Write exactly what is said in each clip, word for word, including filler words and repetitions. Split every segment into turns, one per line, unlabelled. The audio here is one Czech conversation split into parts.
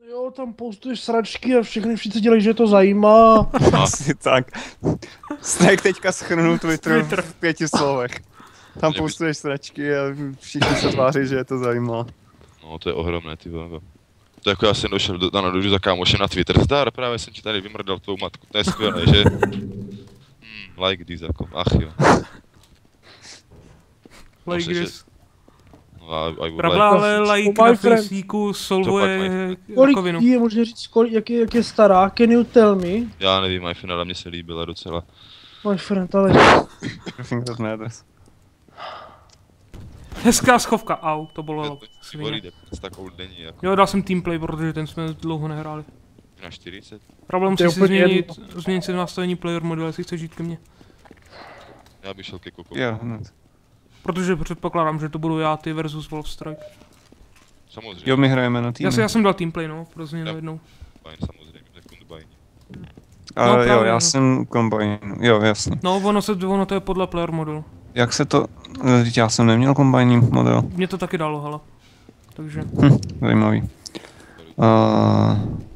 Jo, tam postuješ sračky a všechny všichni dělají, že to zajímá.
Asi tak. Snake teďka schrnul Twitter v pěti slovech. Tam postuješ sračky a všichni se tváří, že je to zajímá.
No to je ohromné, ty vole. To jako já jsem došel do, na dožu za kámošem na Twitter. Zdar, právě jsem ti tady vymrdal tvou matku. To je skvělé, že? Hmm, like this jako, ach jo.
Like this.
Pravda,
ale like na Facebooku solvuje rakovinu.
Kolik je, možná říct, kolik, jak, je, jak je stará? Can you tell me?
Já nevím, my friend, ale mně se líbila docela.
My friend, ale...
Think that matters.
Hezká schovka, au, to bylo svině.
Jako.
Jo, dal jsem teamplay, protože ten jsme dlouho nehráli.
Na čtyřicet?
Problém musí si změnit, změnit si nastavení player model, jestli chceš jít ke mně.
Já bych šel ke Koko.
Jo, hned.
Protože předpokládám, že to budu já, ty versus Wolfstrike.
Samozřejmě.
Jo, my hrajeme na týmy.
Já, já jsem dal teamplay, no, pro změnu jednou.
Combine, samozřejmě, to je combine.
A
no,
jo,
právě,
já
no.
jsem combine, jo, jasně.
No, ono, se, ono to je podle player modelu.
Jak se to, já jsem neměl combine model.
Mě to taky dalo, hele. Takže.
Hm, zajímavý. Uh...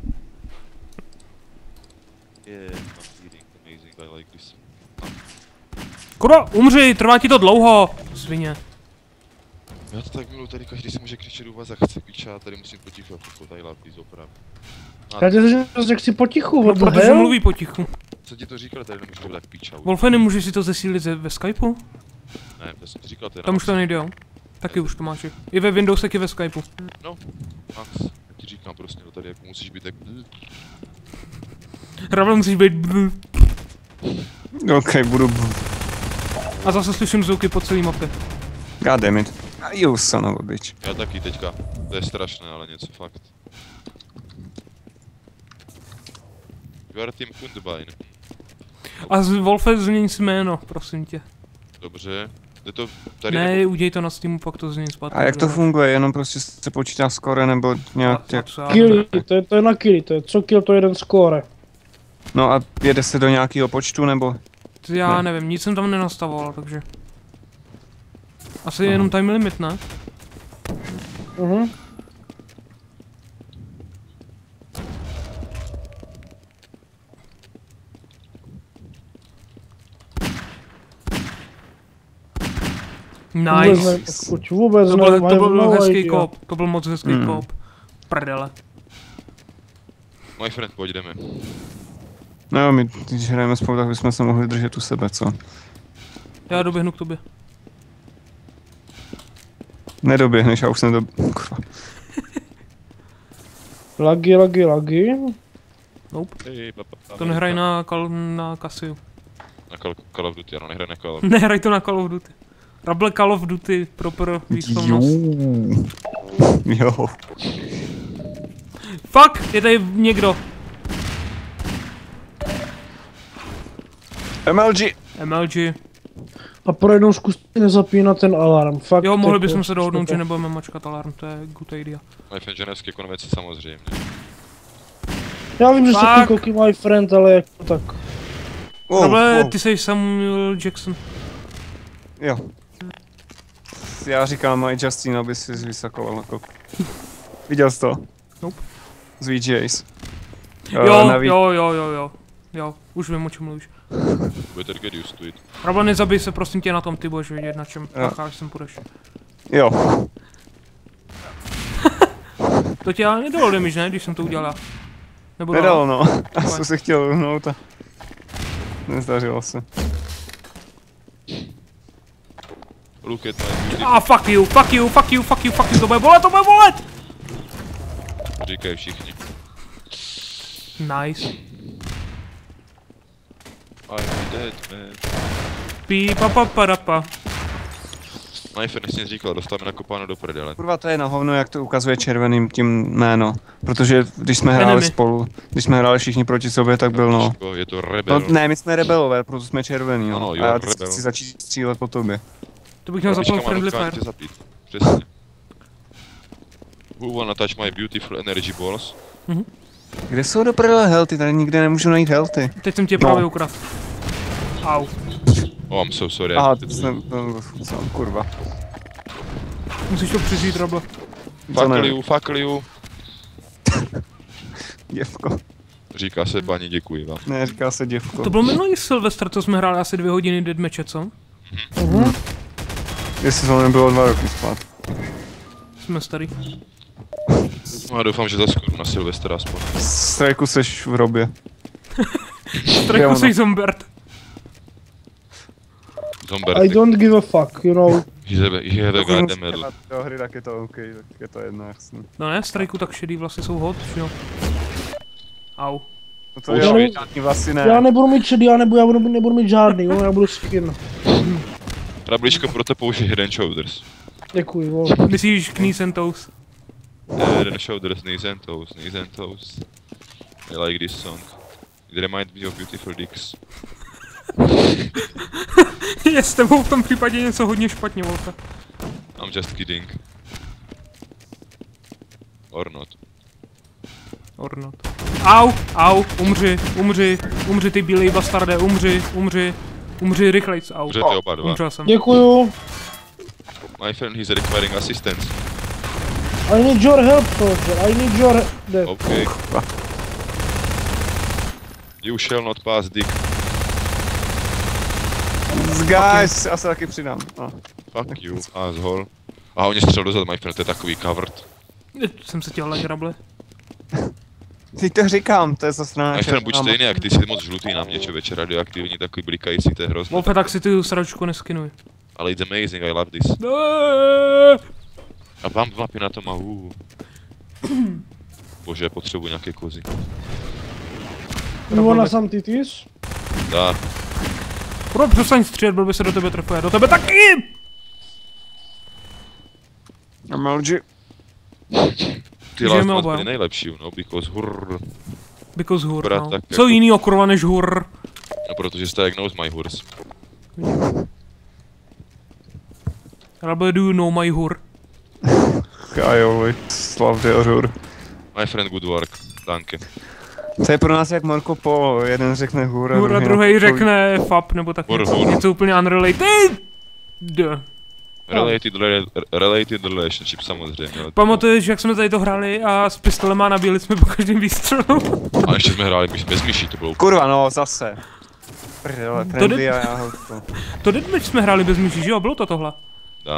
Kurva, umři, trvá ti to dlouho, svině.
Já to tak miluji, tady každý si může křičet u vás a chce piča, já tady musím potichu a pochod, tady lápí opravdu.
Já tě řekl, že chci potichu,
no, protože mluví potichu.
Co ti to říkal, tady nemůžu to tak piča.
Wolfe, nemůžeš si to zesílit ve Skypeu?
Ne, to jsem ti říkal, to je
tam už to nejde, jo? Taky už to máš. I ve Windows, taky ve Skypeu.
No, Max, já ti říkám prostě, no tady jako musíš být tak...
Ravle musíš být...
Ok, budu...
A zase slyším zvuky po celý mapě.
God damn it. You son of a bitch.
Já taky teďka. To je strašné, ale něco fakt. You are team Kundbine.
A z Wolfe změň si jméno, prosím tě.
Dobře. Je to tady
ne,
nebo...
uděj to na Steamu, pak to změň zpátky.
A jak to funguje? Jenom prostě se počítá skore nebo nějak jak...
Kill, to je, to je na kill, to je co kill, to je jeden skóre.
No a jede se do nějakého počtu nebo?
Já ne. nevím, nic jsem tam nenastavoval, takže... Asi uh-huh. jenom time limit, ne?
Mhm.
Nice.
Vůbec
to byl, to byl hezký kop, to byl moc hezký mm. kop. Prdele.
My friend, pojď jdeme.
No jo, my když hrajeme spolu, tak bychom se mohli držet u sebe, co?
Já doběhnu k tobě.
Nedoběhneš, já už jsem do... Kurva.
Lagy, lagy, lagy.
Nope. To nehraj na, kal na Casio.
Na Call, Call of Duty, ano, nehraj na Call of
Duty. Nehraj to na Call of Duty. Rable Call of Duty, proper výslovnost.
Jo.
Fuck, je tady někdo.
M L G.
M L G.
A pro jednou zkuste nezapínat ten alarm, fakt.
Jo, mohli bychom se dohodnout, že nebudeme mačkat alarm, to je good idea.
My friend, ženevské konvence samozřejmě.
Já vím, že se ty koky my friend, ale jako tak.
Oh, Rable, oh. Ty jsi Samuel Jackson.
Jo. Já říkám my Justin, aby si vysakoval na kok. Viděl jsi to?
Nope.
Z V Js.
Jo, uh, jo, jo, jo, jo. Jo, už vím, o čem mluvíš.
Better get used to it.
Rable, nezabij se prosím tě na tom, ty budeš vědět, na čem pacháš, sem půjdeš.
Jo.
To tě ale nedalo damage, ne, když jsem to udělal já.
Nebo nedalo, no. Já jsem se chtěl uhnout a... Nezdařilo se.
Look at my...
Ah, fuck you, fuck you, fuck you, fuck you, fuck you, to bude bolet, to bude bolet!
Říkají všichni.
Nice.
I'm dead, man.
Pí, pa, pa, pa, pa.
My friend, jsi říkal, dostáváme nakopáno do prdele.
Kurva, to je na hovno, jak to ukazuje červeným tím jméno. Protože když jsme hráli Enemy. spolu, když jsme hráli všichni proti sobě, tak byl no...
Je to rebel.
No, ne, my jsme rebelové, proto jsme červený, no.
Ano,
a já teď chci začít střílet po tobě.
To bych měl zapnout friendly fire.
Přesně. Who wanna touch my beautiful energy balls?
Mhm.
Kde jsou do prdele healthy? Tady nikde nemůžu najít healthy.
Teď jsem tě právě no. ukradl. Au.
Oh, I'm so sorry.
Aha, teď jsem... No, kurva.
Musíš to přežít, Rable.
Fuck you, fuck you.
Děvko.
Říká se paní, děkuji vám.
Ne, říká se děvko.
To byl minulý Silvestr, co jsme hráli asi dvě hodiny deathmatche, co?
Mhm.
Jestli to nebylo dva roky zpátky.
Jsme starý.
No a doufám, že zaskoro na Silvestra aspoň.
Strajku seš v robě.
Strajku
ono.
jsi zombert.
Zombert,
I don't give a fuck, you know.
he's a, he have a
Pokud
goddamn
musíte
medal.
dát do hry, tak je to OK, tak je to jedno, jasný.
No ne, Strajku tak šedý vlasy jsou hot, že jo? Au.
No to
Už
jo,
víš.
žádný vlasy
Já
ne.
nebudu mít šedý, já nebudu, já budu, nebudu mít žádný, jo, já budu skin.
Rabličko, proto použij Head and Shoulders.
Děkuji, jo.
Myslíš knees and toes?
Head and Shoulders, knees and toes, knees and toes. I like this song. It reminds me of beautiful dicks.
Je s tebou v tom případě něco hodně špatně, Wolfe.
I'm just kidding. Or not.
Or not. Au, au, umři, umři, umři ty bílej bastarde, umři, umři, umři rychlejc, au.
Můžete oba dva.
Umřel jsem.
Děkuju.
My friend, he's requiring assistance.
I need your help, soldier. I need your death.
Okay. You shall not pass dick.
Guys, já se taky přidám. No.
Fuck you, asshole. A oni střel dozad, my friend, to je takový covered.
Jsem se těl grable.
Teď to říkám, to je za strana
My friend, buď stejný jak ty, jsi moc žlutý na mě, člověče, radioaktivní, takový blikající, to je hrozný.
Wolfe, tak si tu sračku neskinuj.
Ale it's amazing, I love this.
Eee.
A vám mapy na tom a uh. Bože, potřebuji nějaké kozy.
You wanna some titties?
Dá.
Bro, přestaň střílet, blbě se do tebe trefuje. Do tebe taky!
M L G.
Ty
Žijeme
last
oba.
byly nejlepší, no, because hurr.
Because hur,
Akorát
no.
tak
Co
jako-
jinýho kurva než hur?
No, protože jste jak knows my horse.
Rabbe, do you know my hur?
I always love the horror.
My friend, good work. Danke.
To je pro nás jak Marco Polo, jeden řekne hura,
Hur a druhý řekne fap, nebo tak
Hur,
něco,
hur.
něco úplně unrelated. D.
Related, re, related relationship samozřejmě. ale-
Pamatuješ, jak jsme tady to hráli a s pistolema nabíjeli jsme po každém výstřelu?
A ještě jsme hráli myš- bez myší, to bylo úplně.
Kurva, no, zase. Prdele, trendy a já ho to.
To deathmatch jsme hráli bez myší, že jo? Bylo to tohle.
Dá.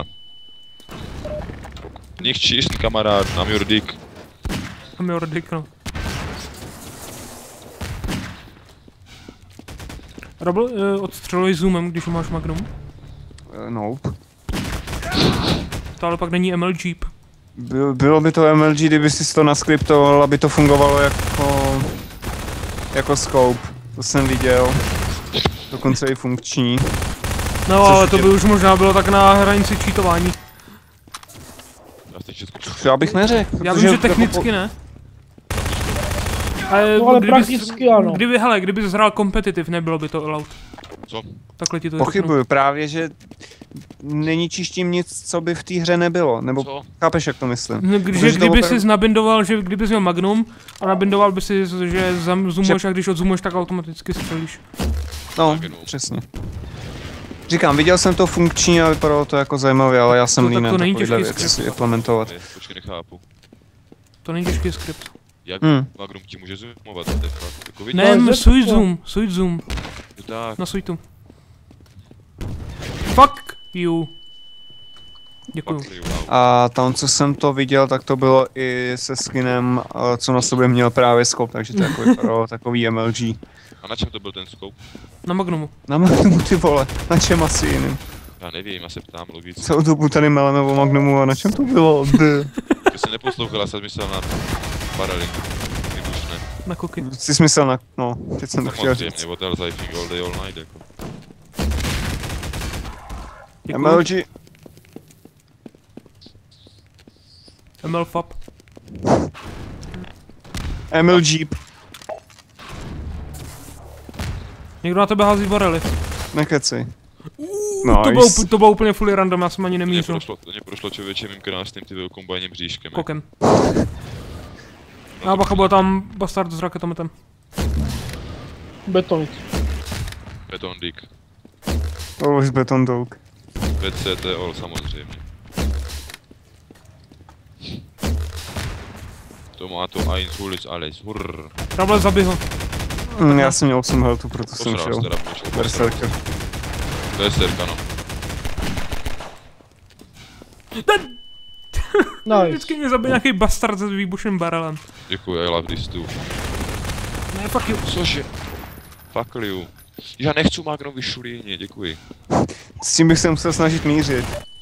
Nich číst, kamarád, I'm your dick.
A mi ordik, no. Rabl, uh, odstřeluj zoomem, když máš Magnum.
Uh, nope.
To ale pak není M L Jeep.
Byl, bylo by to M L G, kdyby si to naskriptoval, aby to fungovalo jako... jako scope. To jsem viděl. Dokonce i funkční.
No, ale to by už možná bylo tak na hranici cheatování.
Já teď všechno
Já bych neřekl.
Já
protože
vím, že
jako
technicky ne. Ale,
No, ale
kdyby,
prakticky ano.
Kdyby, hele, kdyby jsi hrál competitive, nebylo by to allowed.
Co?
Takhle ti to řeknu.
Pochybuju, právě, že není čištím nic, co by v té hře nebylo, nebo
Co?
chápeš, jak to myslím?
No, když,
Protože to
kdyby
opravdu-
jsi nabindoval, že kdyby jsi měl Magnum a nabindoval by si, že zoomuješ a když odzoomuješ, tak automaticky střelíš.
No,
Magnum.
přesně. Říkám, viděl jsem to funkční a vypadalo to jako zajímavě, ale já jsem
To- tak
líný
to není
takovýhle
těžký
věci
skript.
implementovat.
Je, počkej, nechápu.
To není těžký skript.
Jak
Hmm.
Magnum ti může zoomovat, to je fakt, jako vidíš?
Ne,
Ale
switch
to-
zoom, switch zoom,
Tak,
na switchu. Fuck you. Děkuju.
fuck you, wow.
A tam, co jsem to viděl, tak to bylo i se skinem, eh, co na sobě měl právě skop, takže to jako vypadalo takový M L G.
A na čem to byl ten scope?
Na Magnumu.
Na Magnumu, ty vole, na čem asi jiným.
Já nevím, já se ptám logicky.
Celou dobu tady meleme o Magnumu a na čem to bylo? D.
Ty jsi neposlouchal, já jsem myslel na Paralink. Ty už ne.
Na koky.
Jsi jsi myslel na, no, teď jsem to chtěl
Samozřejmě,
říct.
what else I think all day all night, jako.
M L
Děkuju.
G,
M L Fab.
M L Jeep,
Někdo na tebe hází barely.
nekecej.
To bylo,
Nice.
to bylo úplně fully random, já jsem ani
Mně
nemířil.
prošlo, mně prošlo člověče mým krásným ty kombajním bříškem. jako.
Kokem. A bacha, byl tam bastard s raketometem.
Betonit.
Beton dick.
Always beton dog.
V C T all samozřejmě. Tomato, eins, Hulis, alles, hurr.
Rabel, zabij ho.
Mm, já jsem měl osm heltu, proto jsem
Posral
šel.
jste, Rabličko, posral.
Berserker.
Berserka, no.
Nice.
Vždycky mě zabije nějaký bastard s výbušným barelem.
Děkuji, I love this too.
Ne, fuck you.
Cože? Fuck you. Já nechci Magnovy šulíně, děkuji.
S tím bych se musel snažit mířit.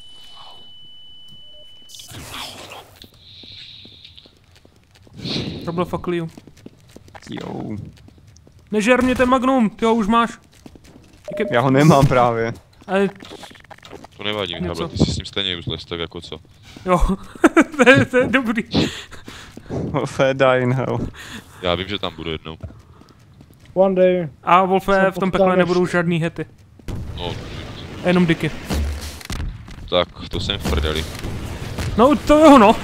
Rabel, fuck you.
Jo.
Nežer mě ten magnum, ty ho už máš. Díky.
Já ho nemám právě.
Ale
To nevadí,
Něco.
Habla, ty jsi s ním stejně useless, tak jako co.
jo, to, je, to je dobrý.
Wolfe, die in hell.
Já vím, že tam budu jednou.
One day.
A Wolfe,
Se
v tom pekle
potkáme
nebudou žádný hety.
No,
A jenom diky.
tak, to jsem v prdeli.
No, to jo, no.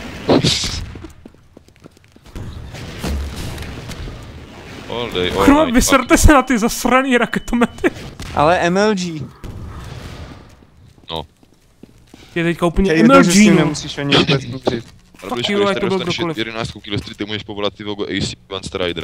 All day, all
Kurva,
night,
vyserte se na ty zasraný raketomety.
Ale M L G.
Je teďka úplně
Je jedno, že s tím
M L G, no.
nemusíš ani vůbec mířit.
Rabličko,
you,
když
ať to
tady
byl
dostaneš
kdokoliv.
jedenáct killstreet, ty můžeš povolat ty vogo A C One Stridera.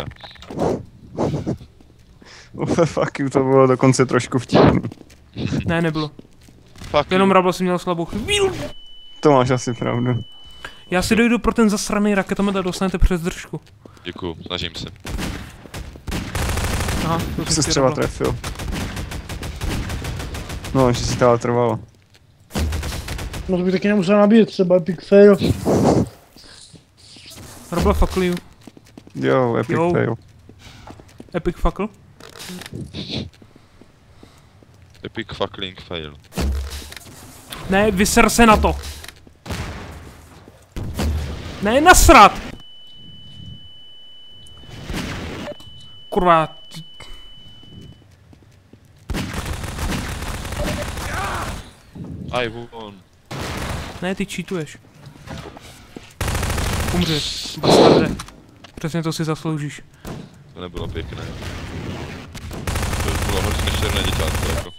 Wolfe, fuck you, to bylo dokonce trošku vtipný.
Ne, nebylo.
Fuck
Jenom
you.
Rabel si měl slabou chvíli.
To máš asi pravdu.
Já si dojdu pro ten zasraný raketomet a dostanete přes držku.
Děkuju, snažím se.
Aha, to
Se
jsem si
třeba
Rabel.
trefil. No, že si to ale trvalo.
No to bych taky nemusel nabíjet, třeba Epic fail.
Rabel, fuck you.
Jo, epic
Jo.
fail.
Epic fuckle.
Epic fuckling fail.
Ne, vyser se na to. Ne, nasrat. Kurva. t-
I won.
Ne, ty cheatuješ. Umři, bastarde. Přesně to si zasloužíš.
To nebylo pěkné. To bylo horší než černé děťátko, jako.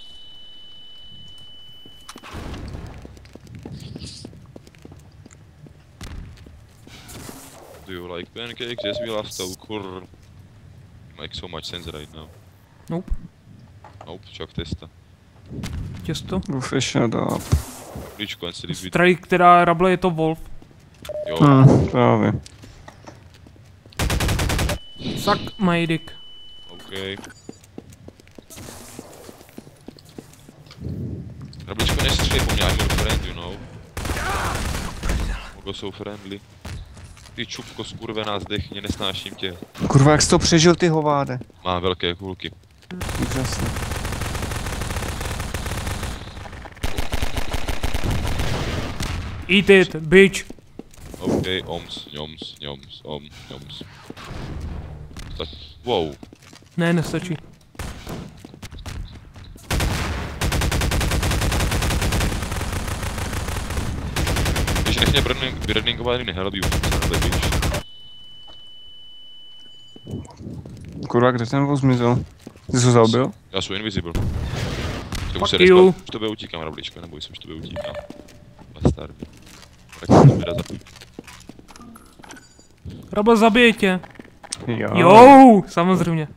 Do you like pancakes? Yes, we love so cool. Makes so much sense right now.
Nope.
Nope, čak testa.
Těsto.
Wolfe, shut up.
Ličko, jen si líbí.
Strike, která Rabel, je to Wolf.
Jo,
Hm, právě.
Suck my dick.
OK. Rabličko, nestřílej po mě, I'm your friend, you know. Mogo jsou friendly. Ty čupko skurvená zdechně, nesnáším tě.
Kurva, jak jsi to přežil, ty hováde?
Má velké kulky.
Úžasně.
Eat it, bitch.
OK, oms, ňoms, ňoms, om, ňoms. Tak, wow.
Ne, nestačí.
Když nech mě birdingovat, nehelbí, víš.
Kurva, kde ten voz zmizel? Ty jsi ho zabil?
Já jsem invisible. K tomu
Fuck
se
you.
respa, už tobě utíkám, Rabličko, neboj se, už tobě utíkám. Bastardy. Tak se to vyda zabít.
Rabel, zabije tě.
Jo.
Jo, samozřejmě.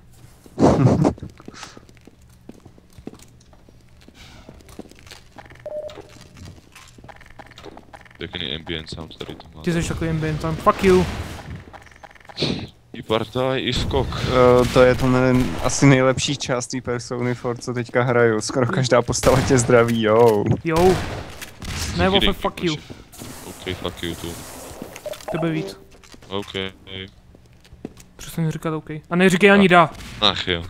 Pěkný ambient sound tady to má.
Ty jsi takový ambient tam. Fuck you.
I partaj, i skok.
Uh, to je to ne, asi nejlepší část té Persony čtyři, co teďka hraju. Skoro každá postava tě zdraví, jo.
Jo. Ne, Wolfe,
Kidding,
fuck you.
OK, fuck you too.
Tebe víc.
OK.
Přesně říkat OK. A neříkej ani dá.
Ach jo.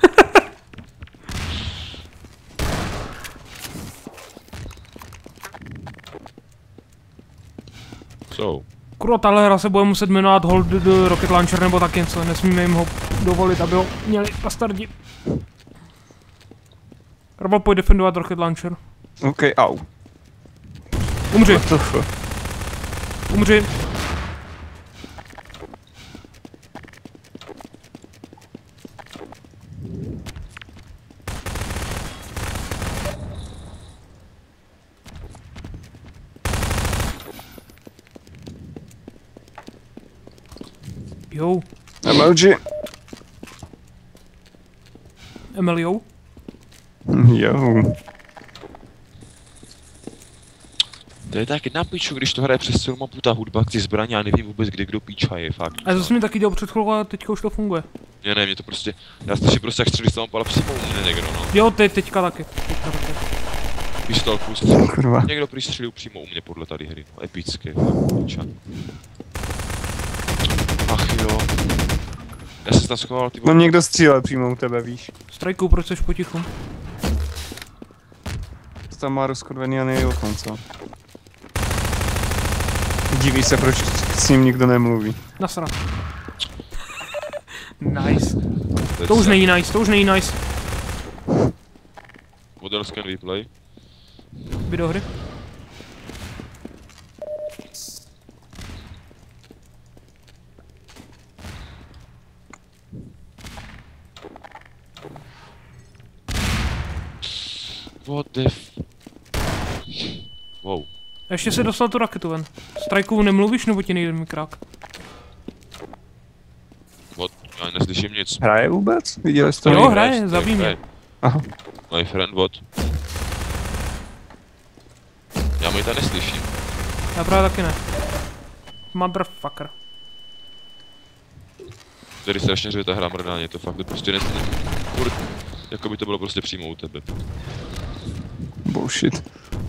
So.
Kurva, tahle hra se bude muset jmenovat Hold the Rocket Launcher nebo tak něco. Nesmíme jim ho dovolit, aby ho měli bastardi. Rabel, pojď defendovat Rocket Launcher.
OK, au.
Umři,
What the fuck?
umři. Jo.
M L G.
Emilio?
Jo.
To je taky na piču, když to hraje přes celou mapu ta hudba, ty zbraně, já nevím vůbec, kde kdo píča je, fakt.
A to jsem mi taky dělal před chvilkou a teďka už to funguje.
Ne, ne, mě to prostě, já si prostě jak střelista mapa, ale přímo u mě někdo, no.
Jo, te, teďka taky. Teďka taky.
Pistolku střelil.
Kurva.
Někdo přistřelil přímo u mě podle tady hry, no, epické, píča. Ach jo. Já jsem tam schoval ty
No někdo střílel přímo u tebe, víš.
Strajku, proč jsi potichu?
To tam má rozkodvený a nejokon, co? Diví se, proč s ním nikdo nemluví.
Nasrat. Nice. To už není nice, to už není nice.
What else can we play?
Videohry.
What the f... Wow.
A ještě si dostal tu raketu ven. Strajku, nemluvíš, nebo ti nejde mikrák?
What? Já neslyším nic.
Hraje vůbec? Viděli jste to?
Jo, hraje, zabij mě.
Aha.
My friend, what? Já mi to neslyším.
Já právě taky ne. Motherfucker.
Tady strašně řve ta hra mrdání, to fakt to prostě nesmí. Furt, jako by to bylo prostě přímo u tebe.
Bullshit.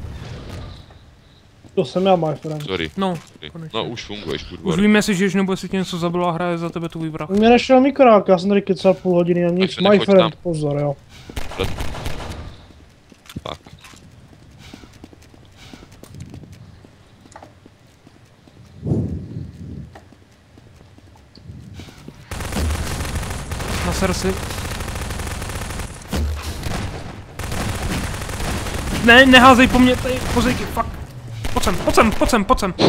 To jsem já, my friend.
Sorry.
No,
Sorry.
konečně.
No už funguješ, good
Už
work.
vím, jestli žiješ, nebo jestli tě něco zabilo a hraje za tebe tvůj vrah.
Mě nešel mikrák, já jsem tady kecal půl hodiny a nic.
My
My
friend,
friend,
tam.
pozor, jo.
Fuck.
Naser si. Ne, neházej po mně, tady pozejky, fuck. Pojď sem, pojď sem, pojď sem, pojď sem.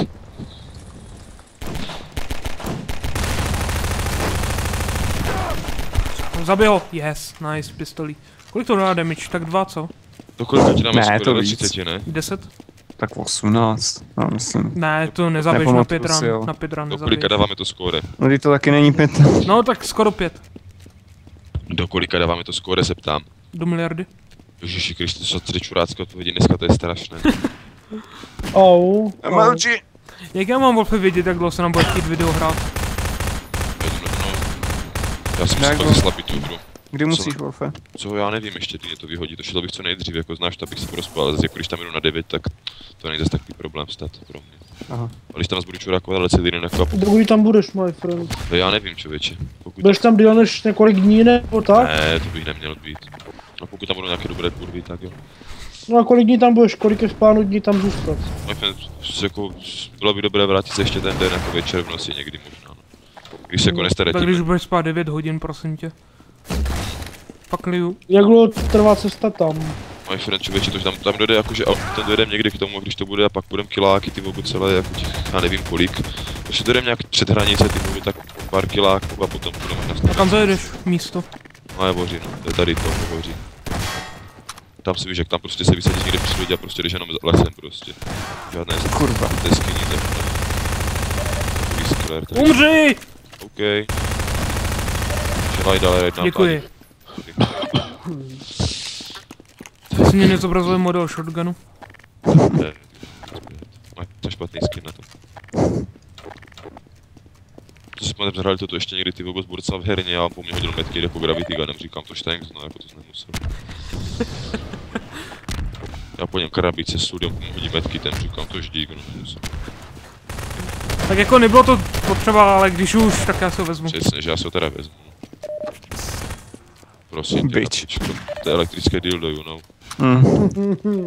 Zabij ho, yes, nice, pistolí. Kolik to dá damage, tak dva, co?
To kolika ti dáme
Ne,
skoro
to
do
víc.
třicet, ne?
Deset?
Tak osmnáct, no myslím.
Ne, to nezabiješ na
Nepamatuju
pět
si, jo.
ran, na pět ran
Do kolika
nezabiješ.
dáváme to skóre?
No teď to taky není pět.
No tak skoro pět.
Do kolika dáváme to skóre, se ptám.
Do miliardy.
Ježiši Kriste, to jsou tři čurácké odpovědi, dneska to je strašné.
Au.
M L G.
Jak já mám Wolfe vědět, jak dlouho se nám bude chtít video hrát?
Já to ne- no. Já jsem
Jak
si
no?
to zaslabit tu hru.
Kdy musíš, Wolfe?
Co já nevím ještě, ty mě to vyhodí, to šlo bych co nejdřív, jako znáš, to bych se prospal, ale zase jako když tam jdu na devět, tak to není zase takový problém stát pro mě.
Aha.
A když tam zase budu čurákovat, ale celý den jako,
Dokdy tam budeš, my friend?
to já nevím, člověče. Pokud
Budeš tam díl než několik dní nebo tak?
Ne, to bych neměl být. A pokud tam budou nějaké dobré kurvy, tak jo.
No a kolik dní tam budeš, kolik je v plánu dní tam zůstat?
My jsme, jako, bylo by dobré vrátit se ještě ten den, jako večer v noci někdy možná, no. Když se jako
Tak
nestaratíme.
když budeš spát devět hodin, prosím tě. Fuck you.
Jak dlouho trvá cesta tam?
My friend, člověče, to tam, tam dojde jakože, a ten dojedem někdy k tomu, když to bude a pak budem kiláky, ty vůbec celé, jako těch, já nevím kolik. Když dojedem nějak před hranice, ty vůbec tak pár kiláků a potom budeme
A
nastavit.
kam zajedeš? Místo.
No Javoři, no, to je tady to, Javoři. Tam si víš, jak tam prostě se vysadíš někde přes lidi a prostě jdeš jenom lesem prostě. Žádné
Kurva.
desky, nic ne. Takový skvěler, tak.
Umři!
OK. Želaj dále jedna.
Děkuji. Jsi mě nezobrazuje model shotgunu.
Ne, máš to špatný skin na to. To si pamatám, hráli toto ještě někdy ty vůbec burca v herně a po mně hodil metky jako Gravity Gunem, říkám to štank, no jako to jsem nemusel. Já po něm krabice studiem, po mně hodí metky, ten říkám to ždík, no nemusel.
Tak jako nebylo to potřeba, ale když už, tak já si ho vezmu.
Přesně, že já si ho teda vezmu. Prosím tě,
Bitch.
napičko, to je elektrické dildo, you know.
Mm.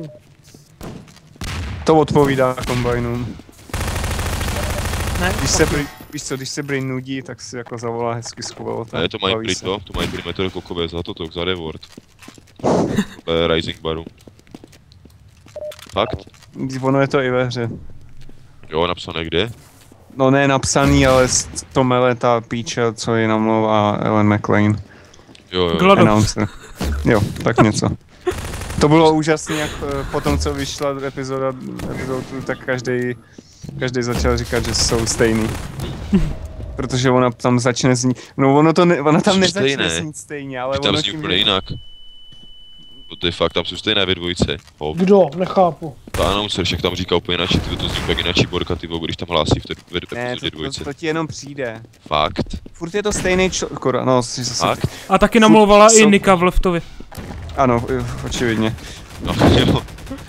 To odpovídá kombajnům.
Ne,
Když se prý, víš co, když se Brain nudí, tak si jako zavolá hezky z kuvelota.
Ne, to mají
baví
prý
se.
to, to mají prý metr kokové zlato, to za reward. To Rising Baru. Fakt?
Ono je to i ve hře.
Jo, napsané kde?
No ne napsaný, ale s- to mele ta píče, co ji namlouvá Ellen McLean.
Jo, jo.
Glad-
Announcer. Jo, tak něco. To bylo úžasné, jak eh, potom, co vyšla epizoda, epizodu, tak každý každý začal říkat, že jsou stejný. protože ona tam začne znít, no ono to ne, ona tam
Jsou
nezačne
stejné.
znít stejně, ale
Tam
ono
zní
tím,
úplně jinak. No to je fakt, tam jsou stejné ve dvojce. Hop.
Kdo? Nechápu.
Ta announcer však tam říká úplně jinak, ty to zní úplně jinak Borka, ty když tam hlásí v té ve
ne,
epizodě
to,
dvojce.
to, to ti jenom přijde.
Fakt.
Furt je to stejný člověk, no, si zase,
Fakt?
A taky namlouvala i
jsou-
Nika v Leftovi.
ano, očividně.
No jo.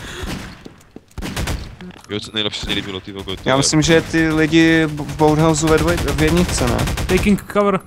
Jo, co nejlepší se někdy bylo, ty vogo, to
Já
je-
myslím, že ty lidi v Boathouse ve dvoj, v jedničce, ne?
Taking cover.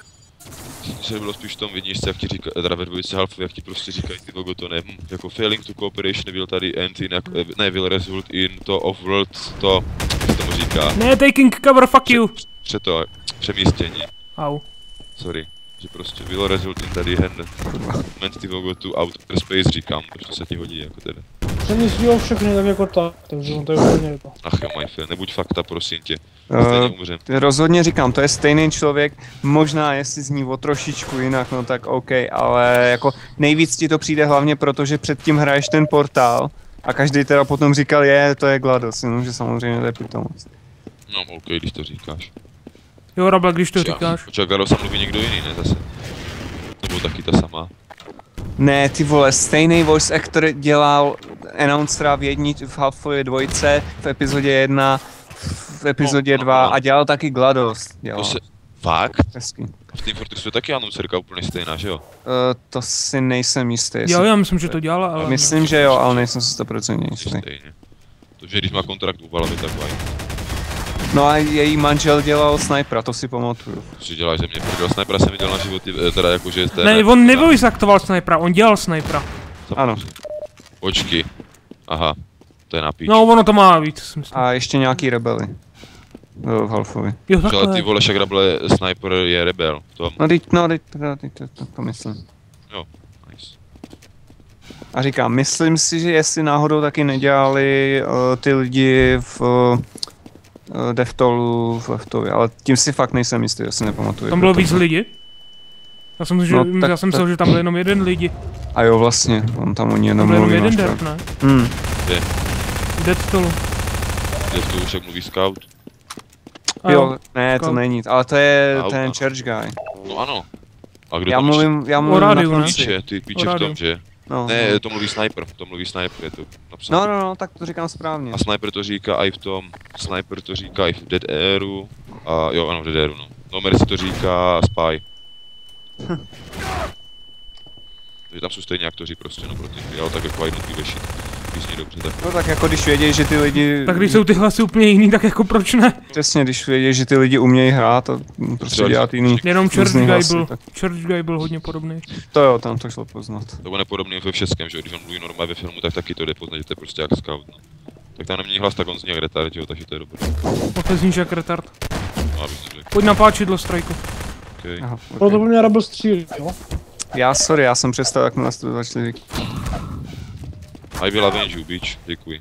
že bylo spíš v tom jedničce, jak ti říká, teda ve dvojice Half, jak ti prostě říkají ty vogo, to ne, hm, jako failing to cooperation byl tady end in, jak, ne, will result in to off-world, to, jak se tomu říká,
Ne, taking cover, fuck you.
před to, přemístění,
Au.
sorry, že prostě will result in tady hand, moment ty vogo tu outer space říkám, protože se ti hodí, jako teda.
Jsem myslel všechny tak jako tak, takže on to je úplně to.
Ach jo, my fail, nebuď fakta, prosím tě,
Uh,
stejně umřem.
Rozhodně říkám, to je stejný člověk, možná jestli zní o trošičku jinak, no tak OK, ale jako nejvíc ti to přijde hlavně proto, že předtím hraješ ten portál a každý teda potom říkal, je, to je GLaDOS, jenomže samozřejmě to je pitomost.
No OK, když to říkáš.
Jo, Rabla, když to
Počkej,
říkáš.
Počkej, GLaDOS mluví někdo jiný, ne zase? Nebo taky ta sama?
Ne, ty vole, stejný voice actor dělal announcera v jedni, v Half-Life dvojce, v epizodě jedna, v epizodě
No, no,
dva
no.
a dělal taky GLaDOS. Dělal.
To se... Fakt?
Hezky.
V Team Fortressu je taky announcerka úplně stejná, že jo?
Uh, to si nejsem jistý. jestli-
Jo, já myslím, že to dělala, ale...
Myslím, že jo, ale nejsem si sto procent jistý.
Stejně. To, že když má kontrakt u hlavy, tak vaj.
No a její manžel dělal snipera, to si pamatuju.
To si děláš ze mě prdel, snipera jsem viděl na životě, eh, teda jakože... Té,
Ne, on nevoice aktoval snipera, on dělal snipera.
Ano.
Počky. Aha. To je na píč.
No, ono to má víc, si myslím.
A ještě nějaký rebely. V Halfovi.
Jo,
Ale ty
takhle.
vole, však Rable sniper je rebel. To
No teď, no teď, to, to, to, to myslím.
jo, nice.
A říkám, myslím si, že jestli náhodou taky nedělali uh, ty lidi v uh, Deftolu, v Leftovi, ale tím si fakt nejsem jistý, já si nepamatuju.
Tam bylo víc lidí? Já jsem, že,
No, tak-
já jsem
tak-
myslel, že tam byl jenom jeden lidi.
A jo, vlastně, on tam oni
Tam
jenom
byl jenom
mluví.
jeden
máš
derp,
pravdu.
ne?
Hmm.
V Deathstolu.
Kde v tom však mluví scout?
A
Jo, ne, to
Scout.
není, ale to je
Au,
ten
ano.
church guy.
No ano. A kdo
Já
tam
mluvím, já
O
mluvím
rádiu,
na
ne?
konci.
píče, ty píče
O
v
rádiu.
tom, že?
No,
Ne,
no.
to mluví sniper, to mluví sniper, je to napsáno.
no, no, no, tak to říkám správně.
A sniper to říká i v tom, sniper to říká i v Dead Airu, a jo, ano, v Dead Airu, no. No, Mercy to říká Spy. Takže tam jsou stejně aktoři prostě, no, pro ty hry, ale tak jako jednotlivější. Když zní dobře, tak
No tak jako když vědějí, že ty lidi...
Tak když jsou ty hlasy úplně jiný, tak jako proč ne?
Přesně, když vědějí, že ty lidi umějí hrát a prostě
Třeba
dělat jiný...
Jenom Church
různý
Guy
hlasy,
byl,
tak-
Church Guy byl hodně podobný.
To jo, tam to šlo poznat.
to bylo nepodobný ve všeckém, že jo, když on mluví normálně ve filmu, tak taky to jde poznat, že to je prostě jak scout, no. Tak tam nemění hlas, tak on zní jak retard, jo, takže to je dobré.
Opět zníš jak retard.
No, abych neřekl,
Pojď na páčidlo, Strajku.
okej.
Aha,
Proto
okay.
po mě Rebel střílí, jo?
Já sorry, já jsem přestal, jak nás to začali říkat.
I will avenge you, bitch, děkuji.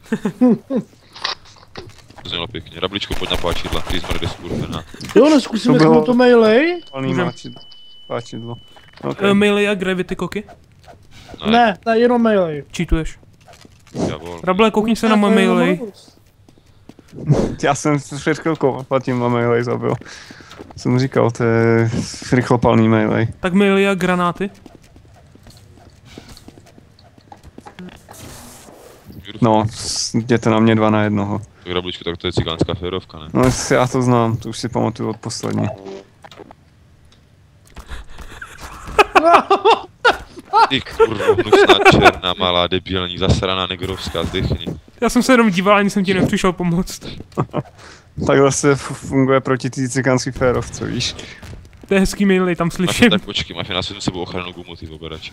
To znělo pěkně. Rabličko, pojď na páčidla, ty jsi mrde skurvená.
Jo, neskusíme
To bylo-
to melee?
Plný
Můžem.
máčidlo. Páčidlo. Okay.
Uh, Melee a Gravity koky?
Ne, ne, jenom melee.
Cheatuješ.
Javol.
Rable, koukni se na můj
Ne, to je
Melee.
jenom bonus.
Já jsem před chvilkou platím na melee zabil. Jsem říkal, to je rychlopalný melee.
Tak Melee a granáty?
No, s- jděte na mě dva na jednoho.
Tak Rabličko, tak to je cigánská férovka, ne?
No, já to znám, to už si pamatuju od poslední.
Ty kurvo, hnusná černá, malá, debilní, zasraná negrovská, zdechni.
Já jsem se jenom díval, ani jsem ti nepřišel pomoct.
Takhle se f- funguje proti té cikánský férovce, víš.
To je hezký Melee, tam
Máš
slyším.
tak počkej, máš na sebou ochranu gumu, ty oberač.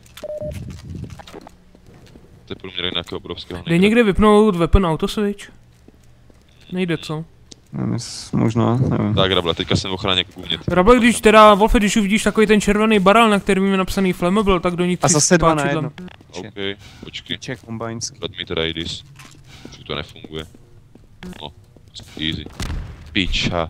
To je průměr nějakého obrovského
Jde někde vypnout weapon auto switch? Nejde, co?
Nevím, jestli- možná, nevím.
Tak, Rabla, teďka jsem v ochraně k gumě.
Rable, když teda, Wolfe, když uvidíš takový ten červený barel, na kterým je napsaný flammable, tak do ní
A
tři
zase dva na
páčidlem.
jedno.
OK, počkej.
Ček kombajnský.
Let me try this. Už to nefunguje. No, easy. Piča.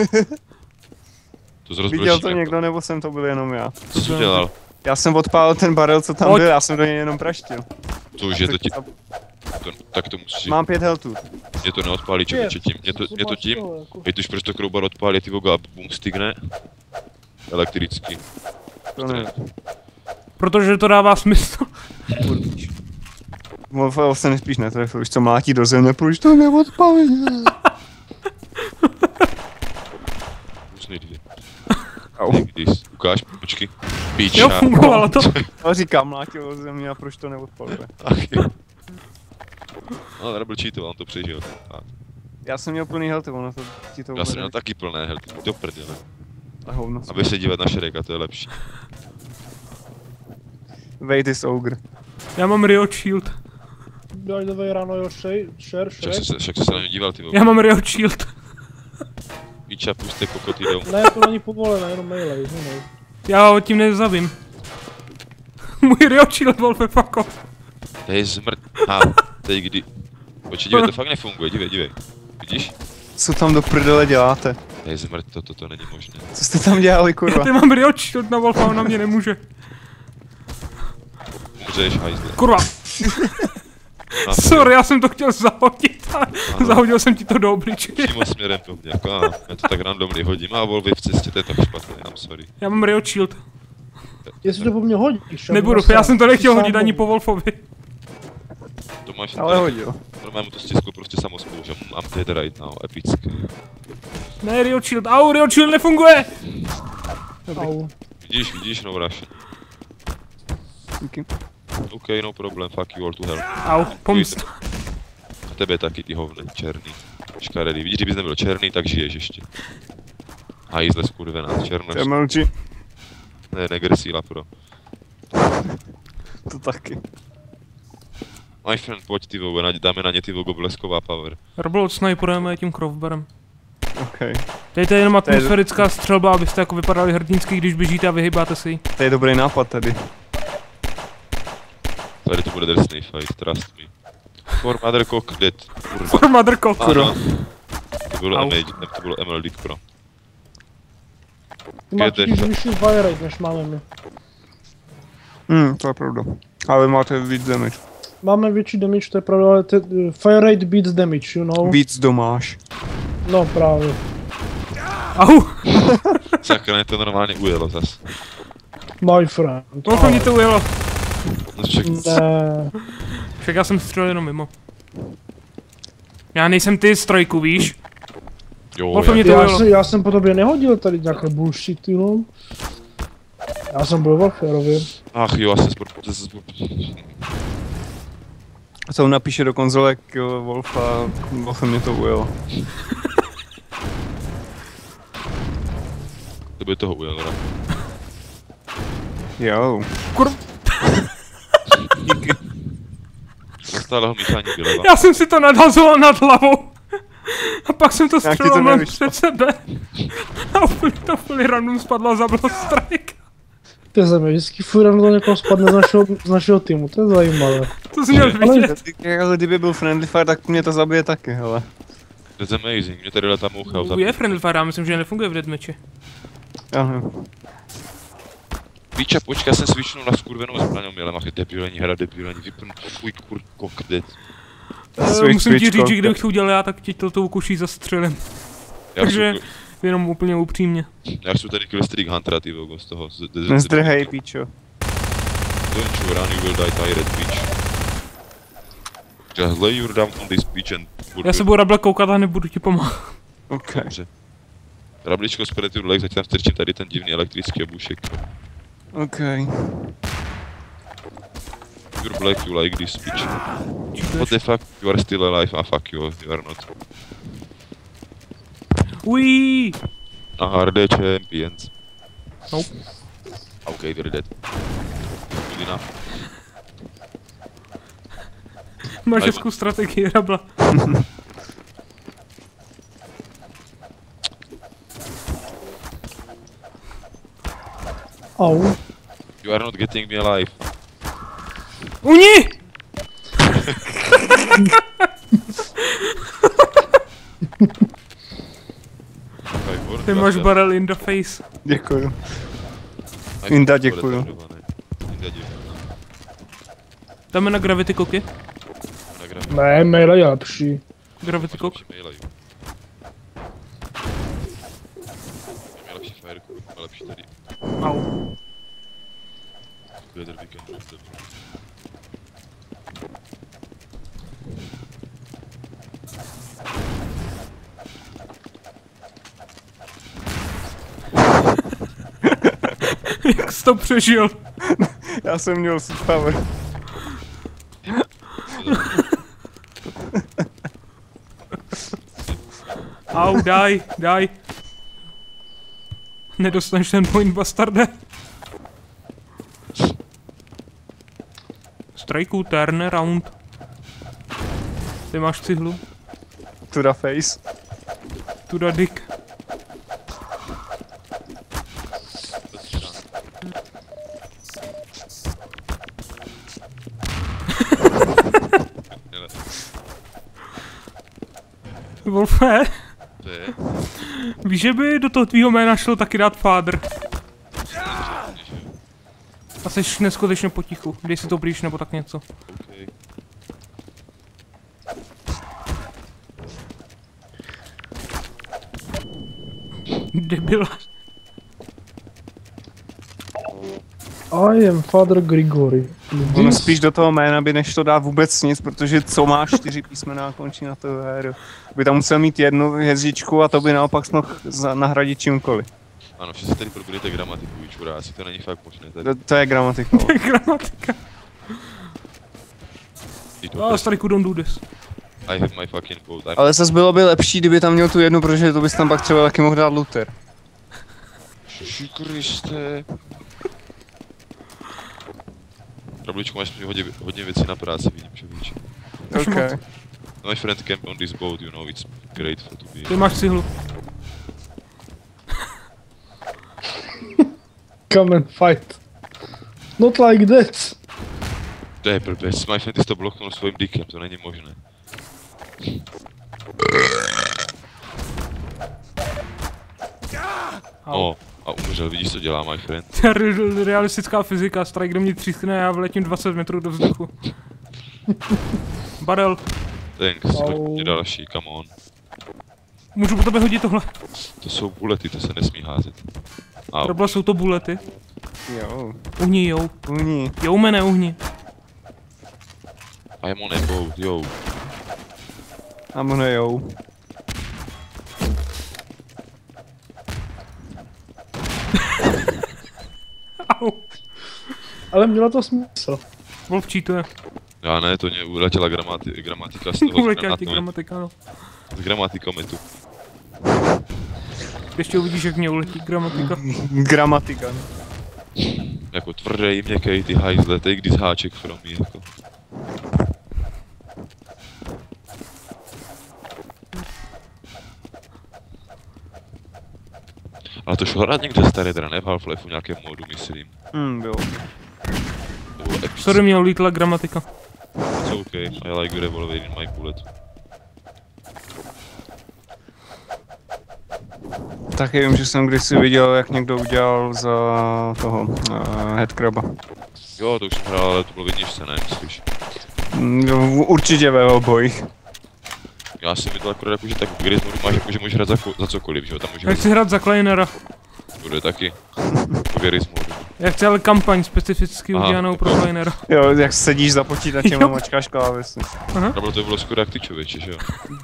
To zrozbročí.
Viděl to někdo, nebo jsem to byl jenom já?
Co jsi udělal?
Já jsem odpálil ten barel, co tam
Pojď.
byl, já jsem do něj jenom praštil.
Co už je to ti... to, tak to musí.
Mám pět healthů.
Mě to neodpálí, člověče, tím. Mě to, mě to tím. Víš, už proč to crowbar odpálí, ty voga a boom stigne. Elektrický.
To ne.
Protože to dává smysl.
Wolfa se nespíš netrefil, už co mlátí do země, proč to neodpálí?
Musný dvě.
Au.
Když ukáž, počkej. Píča.
Jo, fungovalo to.
No říkám, mlátil do země a proč to neodpaluje?
Ach jo. No, nebyl cheatoval, on to přežil. A
Já jsem měl plný healthy, ono to ti to
já jsem
ubere.
měl taky plné healthy, do prdele.
A hovno.
Aby se dívat na Shreka, to je lepší.
Wait is ogre.
Já mám Rio Shield.
By the way, ráno jo, share, share,
Však
share.
se, však se na něj díval, ty voga.
Já mám Rio Shield.
Píča, puste kokoty jdou.
Ne, to není povolené, jenom mailej, no.
Já ho tím nezabím. Můj Rio Shield, Wolfe, fuck off.
To je zmrt. A, teď kdy. Počkej, dívej, to fakt nefunguje, dívej, dívej. Vidíš?
Co tam do prdele děláte?
To je zmrt, to, to, to není možné.
Co jste tam dělali,
Já
kurva?
tady mám Rio Shield na Wolfa, on na mě nemůže.
Umřeš, hajzle.
Kurva,
A,
sorry, já jsem to chtěl zahodit a zahodil jsem ti to do obličeje.
přímo směrem po mně, jako a, já to tak randomly hodím a Wolvy v cestě, to je tak špatné, I'm sorry.
Já mám Rio Shield.
Jestli to po mně hodíš,
Nebudu, já jsem to nechtěl hodit ani po Wolfovi.
To máš
Ale hodil.
normálně mu to stiskl prostě samospolu, že I'm dead right now, epické.
Ne, Rio Shield, au, Rio Shield nefunguje!
Au.
Vidíš, vidíš, no Russian.
Díky.
OK, no problem, fuck you all to hell.
Au, pomst.
A tebe taky ty hovne, černý. Škaredý, vidíš, kdybys nebyl černý, tak žiješ ještě. A jízle skurvená, černoš.
M L G.
Ne, negresíla pro.
To taky.
My friend, pojď ty vogo, dáme na ně ty vogo blesková power.
Roblox sniperujeme tím crowbarem.
OK.
Tady to je jenom atmosférická střelba, abyste jako vypadali hrdinsky, když běžíte a vyhybáte si ji.
To je dobrý nápad tady.
Tady to bude drsný fight, trust me. For mother cock dead, kurva.
For mother cock.
Ano. To bylo
Au.
M L, ne, to bylo M L D Pro.
Ty máš
Kede.
totiž vyšší fire rate, než máme my.
Hm, to je pravda. Ale máte víc damage.
Máme větší damage, to je pravda, ale te, fire rate beats damage, you know?
Víc domáš.
No právě.
Au,
Sakra, mě to normálně ujelo zas.
My friend.
Wolfa mě to ujelo.
No však,
Ne.
Však já jsem střelil jenom mimo. Já nejsem ty z trojku, víš?
jo,
Wolfa mě
jak,
to
Já,
ujelo.
jsem, já jsem po tobě nehodil tady nějaké bullshit, you know? Já jsem byl Warfareově.
ach jo, asi sport, zase sport.
Co napíše do konzole kill Wolfa, Wolfa mě to ujelo.
To by toho ujelo, ne?
Jo.
Kur...
Nastále ho míchání vyleva.
Já jsem si to nadhazoval nad hlavou. A pak jsem to
Jak ti to
střelil mám
nevyšlo?
před sebe. A úplně to úplně random spadlo a zabil strike.
To je zajímavé, vždycky furt ráno do někoho spadne z našeho, z našeho týmu, to je zajímavé.
To jsi měl vidět.
Ale kdyby byl friendly fire, tak mě to zabije taky, hele.
That's amazing, mě tady letá moucha.
U je friendly fire, já myslím, že nefunguje v deathmatchi.
Já nevím.
Píča, počkej, já jsem switchnul na skurvenou zbraň, měl ach, debilení hra, debilení, vypn tvůj kur cock dead.
Eh, Musím ti říct, že kdybych to udělal já, tak ti to tou kuší zastřelím.
Já
Takže
chci,
jenom úplně upřímně.
já chci tady killstreak Huntera, ty vogo, z toho. z- z- z-
Nezdrhej, píčo.
Don't you run, you will die tired, bitch. Just lay your down on this bitch and...
Já se budu Rable koukat a nebudu ti pomáhat.
OK.
Dobře. Rabličko, spread your legs, ať tam strčím tady ten divný elektrický obušek.
OK.
You're black, you like this bitch. What the fuck, you are still alive, ah fuck you, you are not.
Uiii.
Ah, are the champions.
Nope.
Okay, we're dead. Good enough.
Máš hezkou strategii, Rabla.
Au.
You are not getting me alive.
Uni! Ty máš barrel in the face.
Děkuju. Inda, děkuju.
Inda, děkuju.
Dáme na gravity koky?
Na gravity.
Ne, melee je lepší.
Gravity cock.
Lepší mailej. Máme lepší fireku, máme lepší tady.
Au.
Together we can do it.
Jak jsi to přežil?
Já jsem měl superpower.
Au, daj, daj. Nedostaneš ten point, bastarde. Strajku, turn around. Ty máš cihlu.
To the face.
To the dick. Wolfe,
To je?
víš, že by do toho tvýho jména šlo taky dát father? A seš neskutečně potichu, dej si to blíž nebo tak něco.
Okay.
Debil.
I am Father Grigory.
Ono spíš do toho jména by nešlo dát vůbec nic, protože co má čtyři písmena končí na to héru. By tam musel mít jednu hvězdičku a to by naopak mohl nahradit čímkoliv.
Ano, všichni tady probudete gramatiku, vyčurá, asi to není fakt možné tady.
To, to je gramatika.
Gramatika. Ah, Strajku, don't do this.
I have my fucking boat. I'm...
Ale zase bylo by lepší, kdyby tam měl tu jednu, protože to bys tam pak třeba taky mohl dát Luther.
Šeši Kriste. Trabličku, máš mi hodně, hodně věcí na práci, vidím, že víš.
Okay.
My friend camp on this boat, you know, it's great for to be.
Ty máš cihlu.
Come and fight. Not like that.
To je blbec, my friend, ty jsi to bloknul svým dickem, to není možné. O, a umřel, vidíš, co dělá, my friend?
To je re- realistická fyzika, Strike do mě třískne a já vletím dvacet metrů do vzduchu. Barel,
Thanks,
Au.
hodně další, come on.
můžu po tebe hodit tohle?
To jsou bulety, to se nesmí házet. Au.
Robla, jsou to bulety.
Jo,
Uhni, jo.
uní.
Jo, mene, uhni.
I'm on a boat, yo.
A mne jo.
Au.
Ale mělo to smysl.
Wolf cheatuje.
Já ne, to mě uletěla gramati gramatika z toho
Uletěla ti
z
gramatika, no.
z gramatikometu.
Ještě uvidíš, jak mě uletí gramatika.
Gramatika.
Jako tvrdej, měkkej, ty hajzle, take this háček from me, jako. Ale to šlo hrát někde staré, teda ne v Half-Life v nějakém modu, myslím.
Hm, bylo.
To bylo epic.
Sorry, mě ulítla gramatika.
It's okay, I like revolver in my bullet.
Taky vím, že jsem kdysi viděl, jak někdo udělal za toho uh, headcraba.
Jo, to už jsem hrál, ale to bylo vidíš, ne, myslíš.
Mm, určitě ve obojích.
Já jsem viděl akorát jako, že tak v Garry's modu máš jako, že můžeš hrát za, za cokoliv, že jo, tam můžeš
Já
hrát
chci hrát za Kleinera.
bude taky. V Garry's modu.
Já chci ale kampaň specificky
Aha.
udělanou pro Kleinera.
Jo, jak sedíš za počítačem
Jo.
a mačkáš klávesy.
Nebo to bylo skoro jak ty člověče, že jo.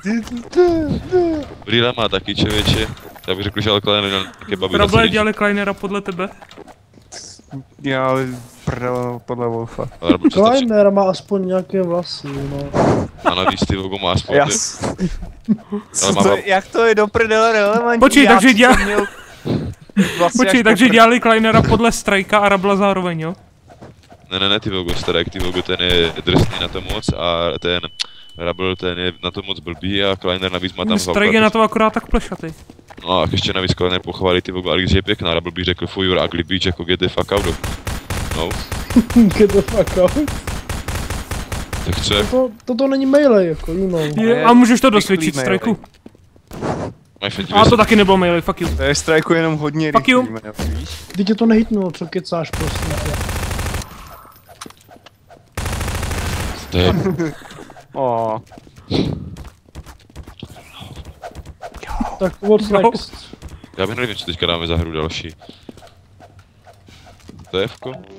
Brýle má taky člověče. Já bych řekl, že ale Kleiner měl nějaké babi na
Rable
celý.
dělali Kleinera podle tebe?
Já ale prdel podle Wolfa.
Ale Rable přestaň,
Kleiner má aspoň nějaké vlasy, no.
a navíc ty Vogo má aspoň.
Jas.
Ale
Co
má
to,
bab-
jak to je do prdele relevantní?
Počkej,
Já
takže
jsem
dělá-
měl vlastně
Počkej,
až
takže
po prd-
dělali Kleinera podle Strajka a Rabla zároveň, jo?
Ne, ne, ne, ty Vogo starek, ty Vogo ten je drsný na to moc a ten Rable ten je na to moc blbý a Kleiner navíc má tam
Strajk je na to akorát tak plešatý.
No a ještě navíc Kleiner pochválí ty Vogo, ale když je pěkná, Rable by řekl for your ugly bitch, jako get the fuck out of. No,
Get the fuck out.
tak co je?
To, toto není melee, jako, you know.
Je, a můžeš to dosvědčit, Strajku.
My friend,
A to taky nebylo melee, fuck you.
To je strajku jenom hodně
Fuck you.
rychlý, jmenuje, víš?
Teď tě to nehitnulo, co kecáš, prosím tě.
to je,
O,
Tak what's
No.
next?
Já bych nevím, co teďka dáme za hru další. To je Fko?